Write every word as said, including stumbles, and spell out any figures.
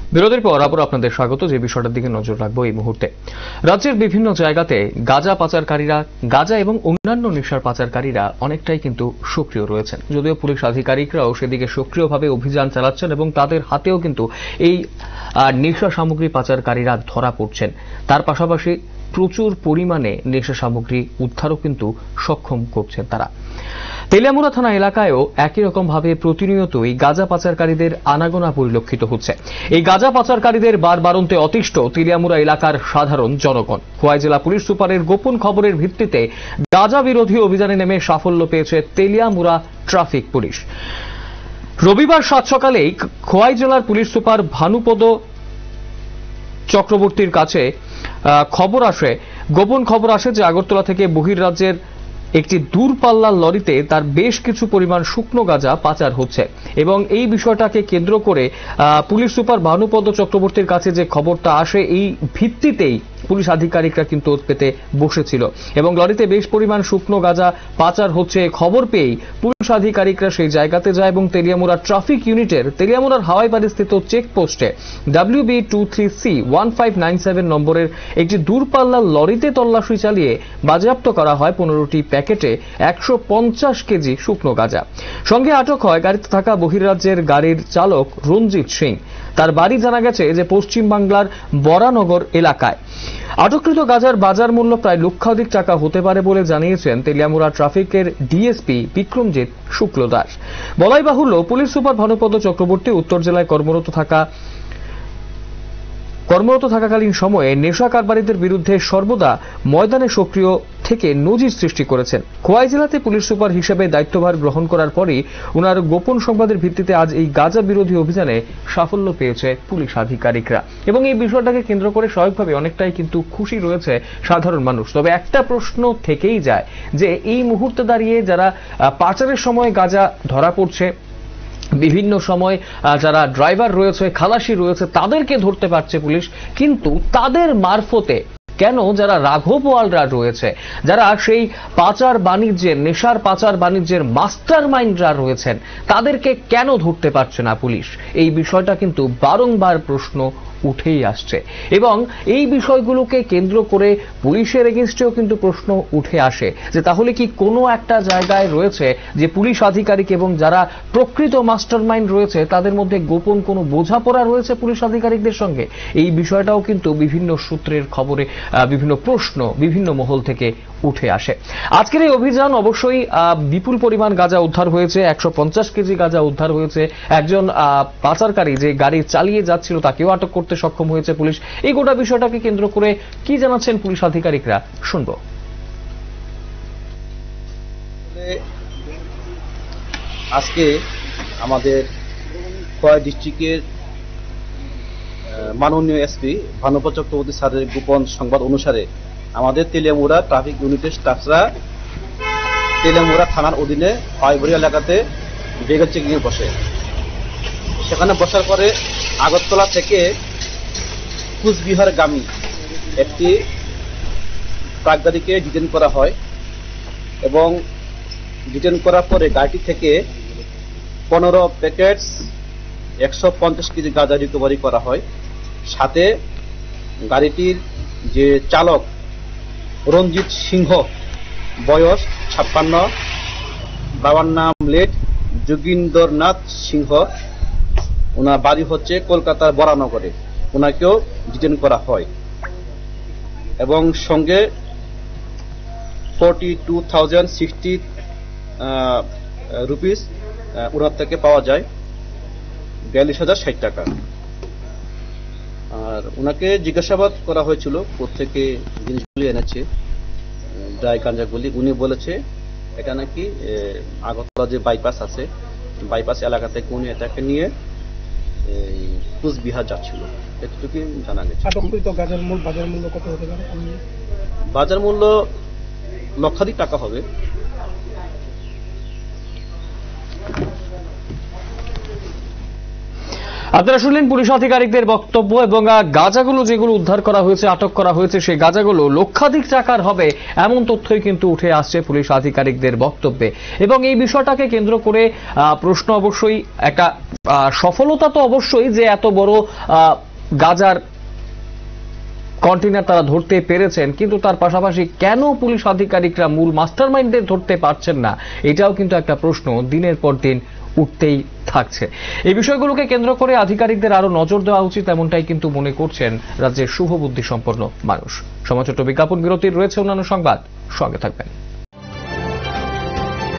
বিরতির পর আবার আপনাদের স্বাগত। যে বিষয়টার দিকে নজর রাখবো এই মুহূর্তে, রাজ্যের বিভিন্ন জায়গাতে গাঁজা পাচারকারীরা, গাঁজা এবং অন্যান্য নেশার পাচারকারীরা অনেকটাই কিন্তু সক্রিয় রয়েছেন। যদিও পুলিশ আধিকারিকরাও সেদিকে সক্রিয়ভাবে অভিযান চালাচ্ছেন এবং তাদের হাতেও কিন্তু এই নেশা সামগ্রী পাচারকারীরা ধরা পড়ছেন। তার পাশাপাশি প্রচুর পরিমাণে নেশা সামগ্রী উদ্ধারও কিন্তু সক্ষম করছেন তারা। তেলিয়ামুড়া থানা এলাকায়ও একই রকম ভাবে প্রতিনিয়তই গাঁজা পাচারকারীদের আনাগোনা পরিলক্ষিত হচ্ছে। এই গাঁজা পাচারকারীদের বারবারন্তে অতিষ্ঠ তেলিয়ামুড়া এলাকার সাধারণ জনগণ। খোয়াই জেলা পুলিশ সুপারের গোপন খবরের ভিত্তিতে গাঁজা বিরোধী অভিযানে নেমে সাফল্য পেয়েছে তেলিয়ামুড়া ট্রাফিক পুলিশ। রবিবার সাত সকালেই খোয়াই জেলার পুলিশ সুপার ভানুপদ চক্রবর্তীর কাছে খবর আসে, গোপন খবর আসে যে আগরতলা থেকে বহির্রাজ্যের একটি দূরপাল্লার লরিতে তার বেশ কিছু পরিমাণ শুকনো গাঁজা পাচার হচ্ছে এবং এই বিষয়টাকে কেন্দ্র করে পুলিশ সুপার ভানুপদ চক্রবর্তীর কাছে যে খবরটা আসে, এই ভিত্তিতেই পুলিশ আধিকারিকরা কিন্তু ওত পেতে বসেছিল এবং লরিতে বেশ পরিমাণ শুকনো গাঁজা পাচার হচ্ছে খবর পেয়েই পুলিশ আধিকারিকরা সেই জায়গাতে যায় এবং তেলিয়ামুড়া ট্রাফিক ইউনিটের তেলিয়ামুড়ার হাওয়াইবাড়ি স্থিত চেকপোস্টে W B two three C one five nine seven নম্বরের একটি দূরপাল্লার লরিতে তল্লাশি চালিয়ে বাজেয়াপ্ত করা হয় পনেরোটি প্যাকেটে একশো পঞ্চাশ কেজি শুকনো গাঁজা। সঙ্গে আটক হয় গাড়িতে থাকা বহির্রাজ্যের গাড়ির চালক রঞ্জিত সিং। তার বাড়ি জানা গেছে যে পশ্চিমবাংলার বরানগর এলাকায়। আটককৃত গাঁজার বাজার মূল্য প্রায় লক্ষাধিক টাকা হতে পারে বলে জানিয়েছেন তেলিয়ামুড়া ট্রাফিকের ডিএসপি বিক্রমজিৎ শুক্ল দাস। বলাই বাহুল্য, পুলিশ সুপার ভানুপদ চক্রবর্তী উত্তর জেলায় কর্মরত থাকা কর্মরত থাকাকালীন সময়ে নেশা কারবারিদের বিরুদ্ধে সর্বদা ময়দানে সক্রিয় থেকে নজির সৃষ্টি করেছেন। খোয়াই জেলাতে পুলিশ সুপার হিসেবে দায়িত্বভার গ্রহণ করার পরই উনার গোপন সংবাদের ভিত্তিতে আজ এই গাঁজা বিরোধী অভিযানে সাফল্য পেয়েছে পুলিশ আধিকারিকরা এবং এই বিষয়টাকে কেন্দ্র করে স্বাভাবিকভাবে অনেকটাই কিন্তু খুশি রয়েছে সাধারণ মানুষ। তবে একটা প্রশ্ন থেকেই যায় যে এই মুহূর্তে দাঁড়িয়ে যারা পাচারের সময় গাঁজা ধরা পড়ছে, বিভিন্ন সময় যারা ড্রাইভার রয়েছে, খালাসি রয়েছে, তাদেরকে ধরতে পারছে পুলিশ, কিন্তু তাদের মারফতে কেন যারা রাঘবওয়ালরা রয়েছে, যারা সেই পাচার বাণিজ্যের, নেশার পাচার বাণিজ্যের মাস্টার মাইন্ডরা রয়েছেন, তাদেরকে কেন ধরতে পারছে না পুলিশ? এই বিষয়টা কিন্তু বারংবার প্রশ্ন উঠেই আসছে এবং এই বিষয়গুলোকে কেন্দ্র করে পুলিশের এগেইনস্টেও কিন্তু প্রশ্ন উঠে আসে যে তাহলে কি কোনো একটা জায়গায় রয়েছে যে পুলিশ আধিকারিক এবং যারা প্রকৃত মাস্টারমাইন্ড রয়েছে তাদের মধ্যে গোপন কোনো বোঝাপড়া রয়েছে পুলিশ আধিকারিকদের সঙ্গে? এই বিষয়টাও কিন্তু বিভিন্ন সূত্রের খবরে বিভিন্ন প্রশ্ন বিভিন্ন মহল থেকে উঠে আসে। আজকের এই অভিযান অবশ্যই বিপুল পরিমাণ গাঁজা উদ্ধার হয়েছে, একশো পঞ্চাশ কেজি গাঁজা উদ্ধার হয়েছে। একজন পাচারকারী যে গাড়ি চালিয়ে যাচ্ছিল তাকেও আটক করতে সক্ষম হয়েছে পুলিশ। এই গোটা বিষয়টাকে কেন্দ্র করে কি জানাচ্ছেন পুলিশ আধিকারিকরা, শুনবো। আজকে আমাদের খোয়াই ডিস্ট্রিক্টের মাননীয় এসপি ভানুপদ চক্রবর্তী স্যারের গোপন সংবাদ অনুসারে আমাদের তেলিয়ামুড়া ট্রাফিক ইউনিটের স্টাফরা তেলিয়ামুড়া থানার অধীনে হাওয়াইবাড়ি এলাকাতে ভেহিকল চেকিং এ বসে। সেখানে বসার পরে আগরতলা থেকে কুচবিহারগামী একটি ট্রাক গাড়িকে ডিটেইন করা হয় এবং ডিটেইন করার পরে গাড়িটি থেকে পনেরো প্যাকেট একশো পঞ্চাশ কেজি গাঁজা রিকভারি করা হয়। সাথে গাড়িটির যে চালক রঞ্জিত সিংহ, বয়স ছাপ্পান্ন, বাবার নাম লেট যোগীন্দ্রনাথ সিংহ, ওনার বাড়ি হচ্ছে কলকাতার বরানগরে, ওনাকেও ডিটেইন করা হয় এবং সঙ্গে forty two thousand sixty rupees owner থেকে পাওয়া যায়, বিয়াল্লিশ হাজার ষাট টাকা। আর ওনাকে জিজ্ঞাসাবাদ করা হয়েছিল কোত্থেকে জিনিসগুলি এনেছে, ড্রাই গাঁজাগুলি। উনি বলেছে এটা নাকি আগরতলা যে বাইপাস আছে, বাইপাস এলাকা থেকে উনি এটাকে নিয়ে কুচবিহার যাচ্ছিল, এতটুকু জানা গেছে। আটককৃত গাঁজার মূল বাজার মূল্য কত হতে পারে? বাজার মূল্য লক্ষাধিক টাকা হবে। আপনারা শুনলেন পুলিশ আধিকারিকদের বক্তব্য এবং গাঁজাগুলো যেগুলো উদ্ধার করা হয়েছে, আটক করা হয়েছে, সেই গাঁজাগুলো লক্ষাধিক টাকার হবে এমন তথ্যই কিন্তু উঠে আসছে পুলিশ আধিকারিকদের বক্তব্যে। এবং এই বিষয়টাকে কেন্দ্র করে প্রশ্ন অবশ্যই একটা সফলতা তো অবশ্যই যে এত বড় গাঁজার কন্টেইনার তারা ধরতে পেরেছেন, কিন্তু তার পাশাপাশি কেন পুলিশ আধিকারিকরা মূল মাস্টারমাইন্ডদের ধরতে পারছেন না, এটাও কিন্তু একটা প্রশ্ন দিনের পর দিন উঠতেই থাকছে। এই বিষয়গুলোকে কেন্দ্র করে আধিকারিকদের আরো নজর দেওয়া উচিত, এমনটাই কিন্তু মনে করছেন রাজ্যের শুভবুদ্ধি সম্পন্ন মানুষ। সময় ছোট্ট বিজ্ঞাপন বিরতির রয়েছে অন্যান্য সংবাদ, সঙ্গে থাকবেন।